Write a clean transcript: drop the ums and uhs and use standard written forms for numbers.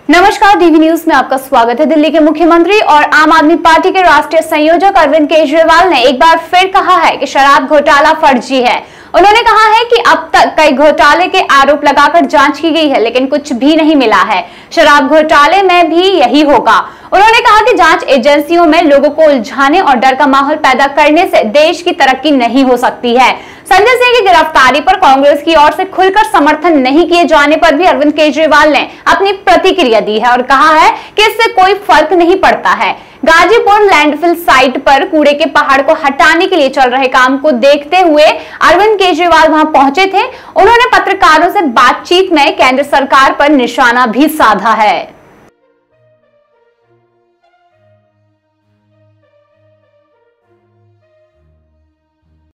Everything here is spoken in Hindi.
नमस्कार, डीवी न्यूज में आपका स्वागत है। दिल्ली के मुख्यमंत्री और आम आदमी पार्टी के राष्ट्रीय संयोजक अरविंद केजरीवाल ने एक बार फिर कहा है कि शराब घोटाला फर्जी है। उन्होंने कहा है कि अब तक कई घोटाले के आरोप लगाकर जांच की गई है, लेकिन कुछ भी नहीं मिला है। शराब घोटाले में भी यही होगा। उन्होंने कहा कि जांच एजेंसियों में लोगों को उलझाने और डर का माहौल पैदा करने से देश की तरक्की नहीं हो सकती है। संजय सिंह की गिरफ्तारी पर कांग्रेस की ओर से खुलकर समर्थन नहीं किए जाने पर भी अरविंद केजरीवाल ने अपनी प्रतिक्रिया दी है और कहा है कि इससे कोई फर्क नहीं पड़ता है। गाजीपुर लैंडफिल साइट पर कूड़े के पहाड़ को हटाने के लिए चल रहे काम को देखते हुए अरविंद केजरीवाल वहां पहुंचे थे। उन्होंने पत्रकारों से बातचीत में केंद्र सरकार पर निशाना भी साधा है।